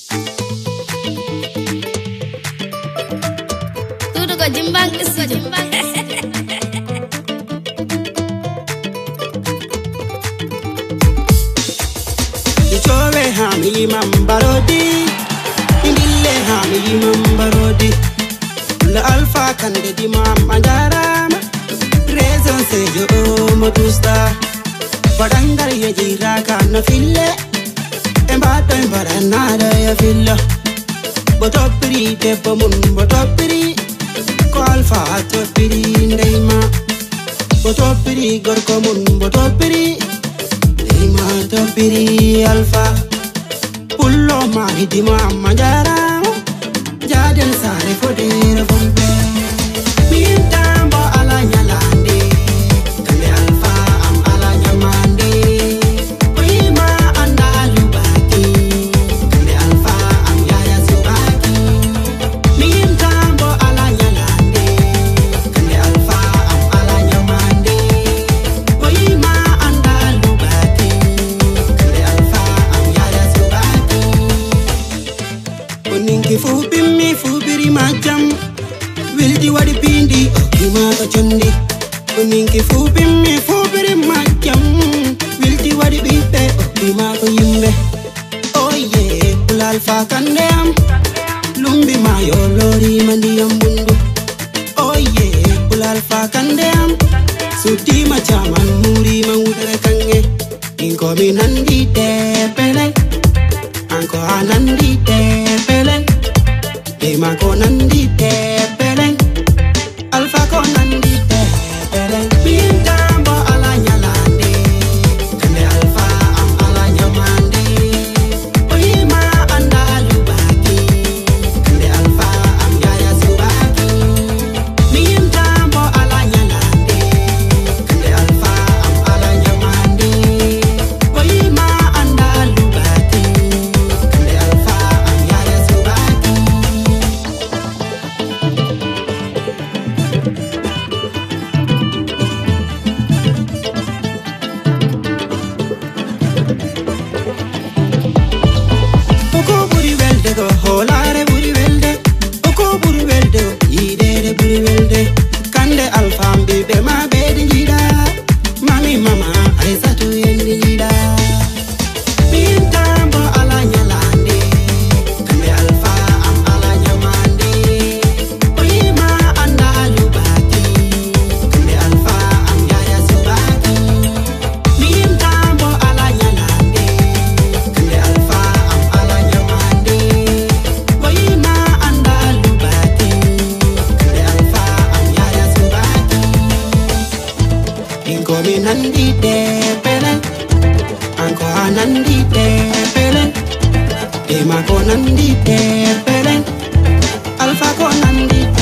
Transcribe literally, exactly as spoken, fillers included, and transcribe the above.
Tudo ko jimbang isi jimbang. Ichove hami mambarodi, indile hami mambarodi. La alfa kande di mama jarama, rezon se yo motusta. Padangar ye jira kana fille, embato embaranada ya filla. Botopiri te pomun botopiri, ko alfa topiri ndeima. Botopiri gorkomun botopiri, ndeima topiri alfa. Pullo mari di mama jarama, jaden sare fodera fombe. Mintambo ala nyalande, kande alfa am ala nyamande. Oima anda lubaki, kande alfa am yaya subaki. Mintambo ala nyalande, kande alfa am ala nyamande. Oima anda lubaki, kande alfa am yaya subaki. Oninki fupi mi fupiri majam, wildi wadi pindi okima kachondi. Oninki fupi mi fupiri majam, wildi wadi bipe okima koyimbe. Oh yeah, ulalfa kandeam, lumbi mayo lori mandi ambundu. Oh yeah, ulalfa kandeam, suti machaman muri mangudere kange. Inko minandi tepele, anko anandi tepele. Ema ko nandi tepele, alfa ko nandi tepele. Mintambo ala nyalande, kande alfa am ala nyamande. Oima anda lubaki, kande alfa am yaya subaki. Mintambo ala nyalande, kande alfa am ala nyamande. Oima anda lubaki, kande alfa am yaya subaki. Oko buri welde go holare buri welde, oko buri welde go yidere buri welde. Kande alfa mbibe ma bedi jida, mami mama aisatu yendi jida. Mintambo ala nyalande, kande alfa am ala nyamande. Oima anda lubaki, kande alfa am yaya subaki. Mintambo ala nyalande, kande alfa am ala nyamande. Oima anda lubaki, kande alfa am yaya subaki. Inko minandi tepele, anko anandi tepele. Ema ko nandi tepele, alfa ko nandi tepele.